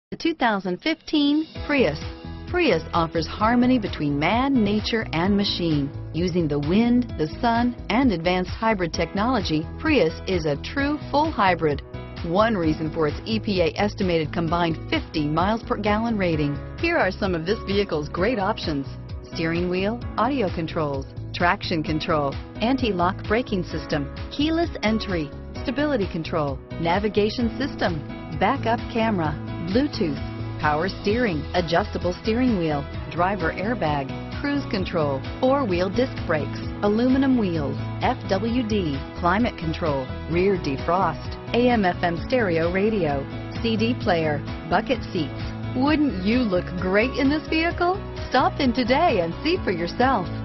The 2015 Prius. Prius offers harmony between man, nature, and machine. Using the wind, the sun, and advanced hybrid technology, Prius is a true full hybrid. One reason for its EPA estimated combined 50 miles per gallon rating. Here are some of this vehicle's great options: steering wheel audio controls, traction control, anti-lock braking system, keyless entry, stability control, navigation system, backup camera, Bluetooth, power steering, adjustable steering wheel, driver airbag, cruise control, four-wheel disc brakes, aluminum wheels, FWD, climate control, rear defrost, AM/FM stereo radio, CD player, bucket seats. Wouldn't you look great in this vehicle? Stop in today and see for yourself.